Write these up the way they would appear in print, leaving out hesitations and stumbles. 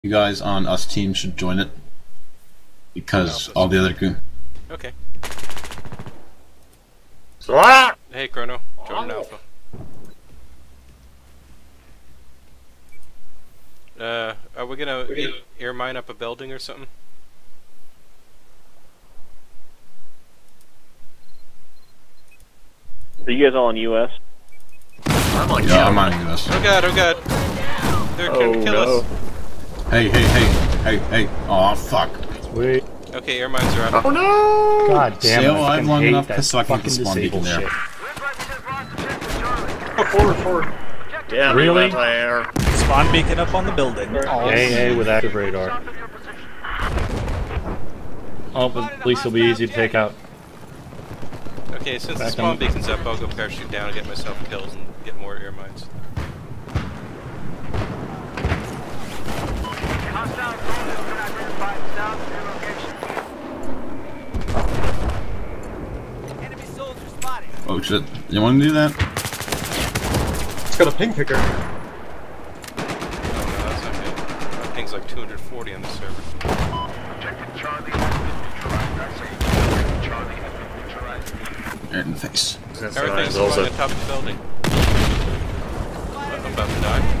You guys on us team should join it because all the other Okay. What? Hey, Chrono. Jordan Alpha. Are we gonna air mine up a building or something? Are you guys all in US? I'm on US. Oh god, oh god. They're gonna kill us. Hey. Aw, fuck. Sweet. Okay, air mines are out. Oh no! God damn Stay it. alive long enough so I can fucking spawn beacon there. Forward. Yeah, Really? There. Spawn beacon up on the building. AA with active radar. Oh, but at least it'll be easy to take out. Okay, since the Back spawn on. beacon's up, I'll go parachute down and get myself kills and get more air mines. Oh shit. You wanna do that? It's got a ping picker. Oh no, that's not good. My ping's like 240 on the server. Right in the face. Everything's along the top of the building. I'm about to die.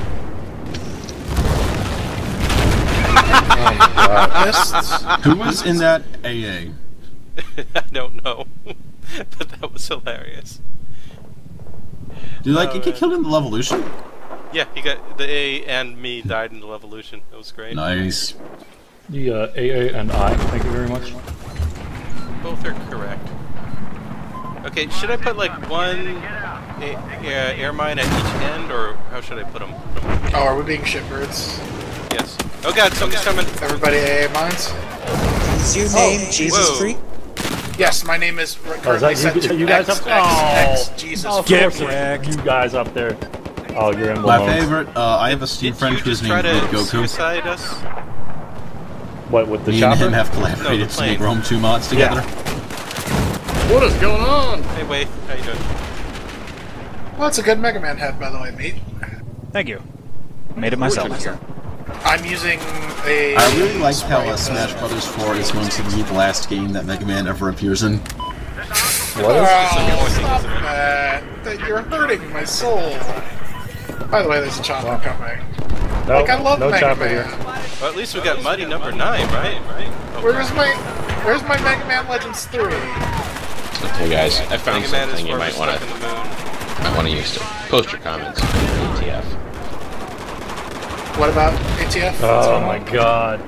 Who was in that AA? I don't know. But that was hilarious. Did it get killed in the Levolution? Yeah, he got the A and me died in the Levolution. That was great. Nice. The AA and I, thank you very much. Both are correct. Okay, should I put like one air mine at each end, or how should I put them? Oh, are we being shitbirds? Yes. Oh god, somebody's coming. Everybody AA mines? Is your name Jesus Whoa. Freak? Yes, my name is Oh, is that you guys up there? X, Jesus. Of Get course it's wrecked. you guys up there. Oh, you're in My Balloon. favorite, I have a Steam Did friend you whose just name try is to Goku. suicide us? What, with the Me and chopper? him have No, collaborated the to make plane. Rome 2 mods together. What is going on? Hey, wait, how you doing? Well, it's a good Mega Man head, by the way, mate. Thank you. Made it myself. I'm using a... I really like how Smash Brothers 4 is going to be the last game that Mega Man ever appears in. What Oh, is stop that. You're hurting my soul. By the way, there's a chopper coming. No, Like, I love no Mega chopper Man. here. Well, at least we got Muddy number 9, right? Oh, Where's my Mega Man Legends 3? Okay, guys, I found Mega Man is something you farthest might want stuck in the moon. to use to post your comments on ATF. What about ATF? Oh my god.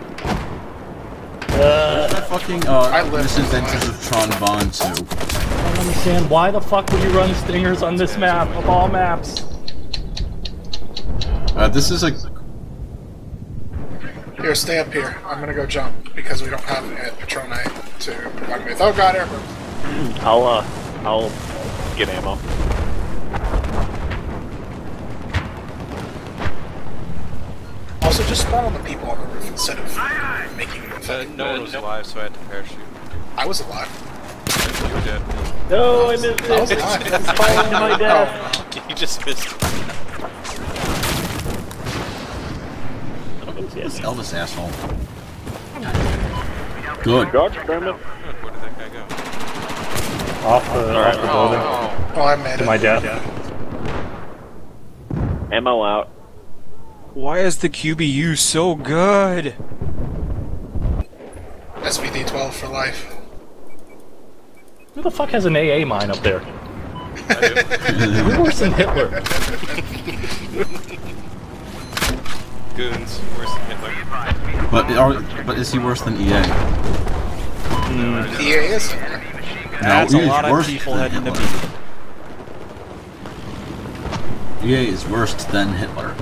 Fucking, I live Misadventures of Tron Bond 2. I don't understand. Why the fuck would you run stingers on this map of all maps? This is a... Here, stay up here. I'm gonna go jump, because we don't have a Patronite to provide me with. Oh god, airburn. I'll get ammo. Also, just spawn on the people on the roof instead of making them fucking... No one was alive, so I had to parachute. I was alive. You were dead. No, I missed I was it. alive. I'm falling to my death. Oh, You just missed it. This Elvis asshole. Good. Gotcha, Kermit. Where did that guy go? Off the building. oh, I made To it. my death. Ammo out. Why is the QBU so good? SVD-12 for life. Who the fuck has an AA mine up there? You're worse than Hitler. Goons, worse than Hitler. But is he worse than EA? EA is. That's EA a is lot of worse people than heading to Hitler. be. EA is worse than Hitler.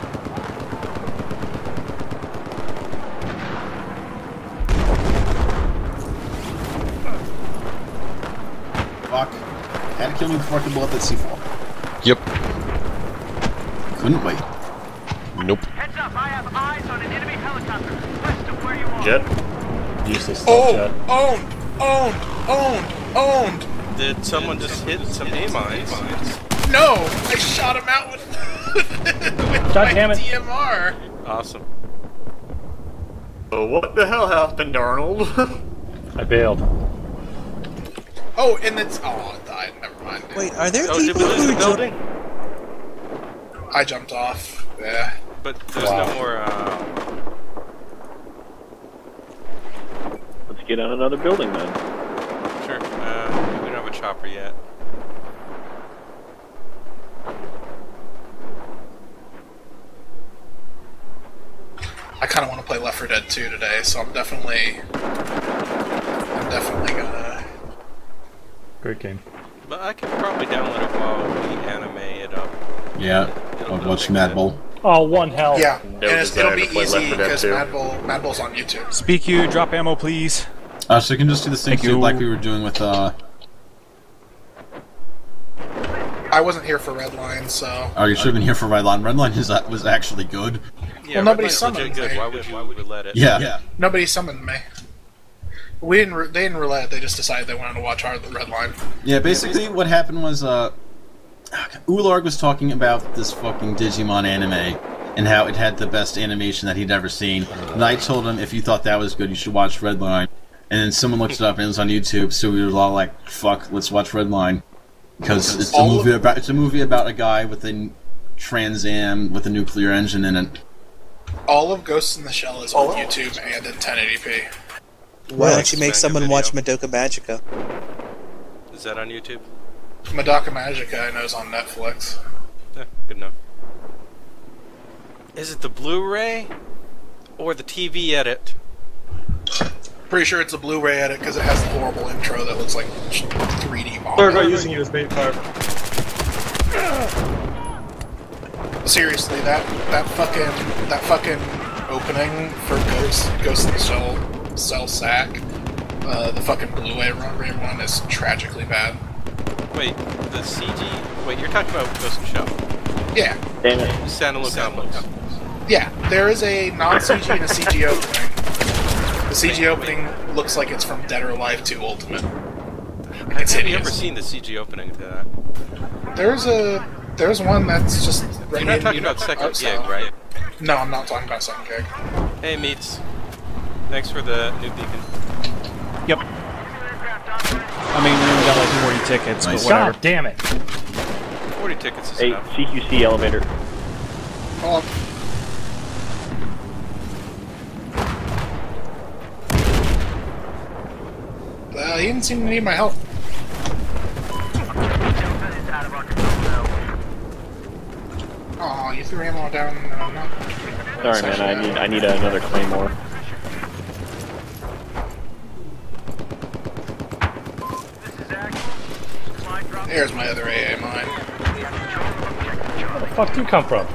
Fuck. Had to kill me before I could blow up that C4. Yep. Couldn't wait. Nope. Heads up, I have eyes on an enemy helicopter west of where you are. Jet. Useless Oh! jet. Owned! Did someone just hit some A mines? No! I shot him out with, with God my damn it. DMR! Awesome. Oh, what the hell happened, Arnold? I bailed. Oh, and it's... Oh, it died. Never mind. Wait, are there Oh, did people we lose the who building? I jumped off. Yeah. But there's no more, Let's get on another building then. Sure, we don't have a chopper yet. I kind of want to play Left 4 Dead 2 today, so I'm definitely gonna... Great game. But I can probably download it while we anime it up. Yeah, I'll watch Mad Bull. Oh, one health. Yeah, and it'll be to play easy Left 4 Dead because 2. Mad Bull's on YouTube. Speak you, drop ammo, please. So you can just do the same Thank you. shit like we were doing with, I wasn't here for Redline, so... Oh, you should have been here for Redline. Redline was actually good. Yeah, Well, nobody Redline's legit summoned good. me. Why would you let it? Yeah. Nobody summoned me. They didn't roulette, they just decided they wanted to watch our Redline. Yeah, basically what happened was, Ularg was talking about this fucking Digimon anime and how it had the best animation that he'd ever seen. And I told him if you thought that was good, you should watch Redline. And then someone looked it up and it was on YouTube, so we were all like, fuck, let's watch Redline. Because it's a movie about a guy with a Trans Am with a nuclear engine in it. All of Ghost in the Shell is on YouTube and in 1080p. Why don't you make Manga someone video. watch Madoka Magica? Is that on YouTube? Madoka Magica, I know, is on Netflix. Yeah, good enough. Is it the Blu-ray or the TV edit? Pretty sure it's a Blu-ray edit because it has the horrible intro that looks like 3D Sorry manga. about using it as bait fire. Seriously, that fucking opening for Ghost in the Shell sack, the fucking Blu-ray one is tragically bad. Wait, the CG... Wait, you're talking about Ghost in the Shell? Yeah, Damn it. Standalone combos. yeah. There is a non-CG and a CG opening. The CG opening looks like it's from Dead or Alive 2 Ultimate. It's Have you hideous. ever seen the CG opening to that? There's one that's just... You're not talking about Second Gig, right? No, I'm not talking about Second Gig. Hey, Meats. Thanks for the new beacon. Yep. I mean, we only got like 40 tickets, Nice. but whatever. God damn it. 40 tickets is Hey, enough. CQC elevator. Oh, he didn't seem to need my help. Delta is out of our control zone. Aw, you threw ammo down and I'm not... Sorry, man. I need another claymore. This is Aggie. Supply drop. There's my other AA mine. Where the fuck do you come from?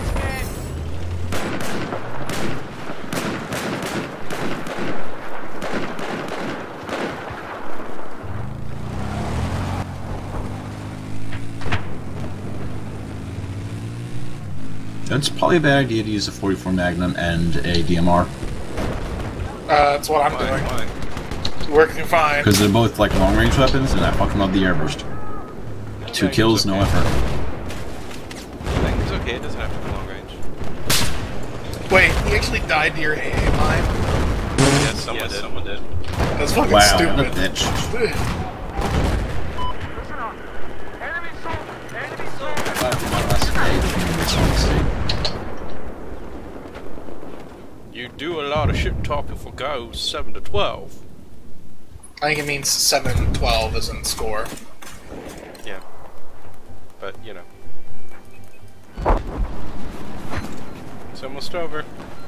It's probably a bad idea to use a 44 Magnum and a DMR. That's what I'm Why? doing. Why? Working fine. Because they're both like long range weapons and I fucking love the airburst. 2 kills, no effort. I think it's okay, it doesn't have to be long range. Wait, he actually died near AA mine? Yes, someone did. That's fucking Wow, what a stupid. bitch. Listen up. Enemy soldier. Enemy soldier. You do a lot of shit talking for Ghost 7 to 12. I think it means 7-12 as in score. Yeah. But, you know. It's almost over.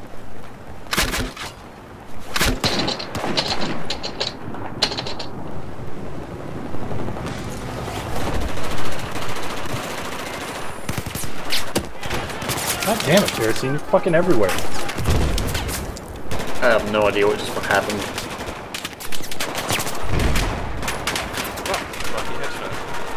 God damn it, Kerosene, you're fucking everywhere. I have no idea what just happened. Lucky headshot.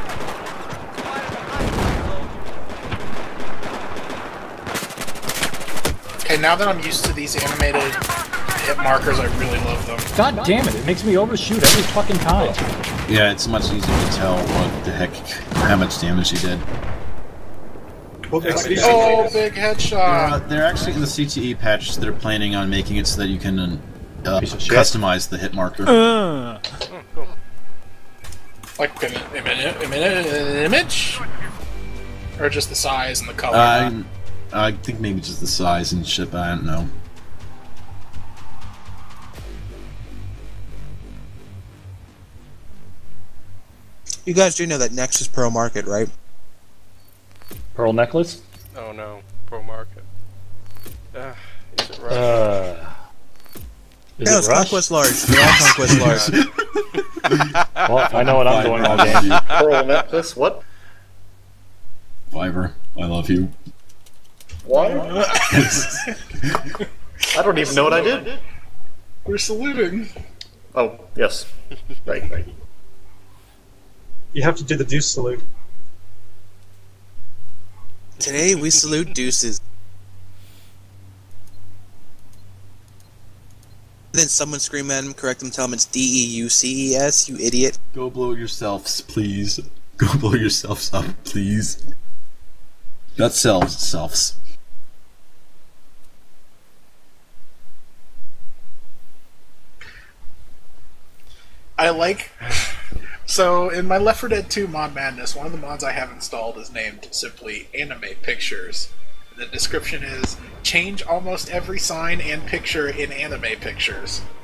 Okay, now that I'm used to these animated hit markers, I really love them. God damn it, it makes me overshoot every fucking time. Yeah, it's much easier to tell what the heck, how much damage he did. Oh, big headshot! They're actually in the CTE patch. They're planning on making it so that you can customize the hit marker. Like an image? Or just the size and the color? I think maybe just the size and shit, but I don't know. You guys do know that next is Pearl Market, right? Pearl necklace? Oh no, Pro Market. Is it right? Is No, it it's Rush? Conquest Large. They're all Conquest Large. Well, I know what I'm doing all game. Pearl necklace? What? Fiverr, I love you. Why? I don't even know what I did. We're saluting. Oh, yes. Right. You have to do the deuce salute. Today we salute deuces. Then someone scream at him, correct him, tell him it's D-E-U-C-E-S, you idiot. Go blow yourselves, please. Go blow yourselves up, please. Not selves, selves. I like... So, in my Left 4 Dead 2 Mod Madness, one of the mods I have installed is named simply Anime Pictures. The description is, change almost every sign and picture in Anime Pictures.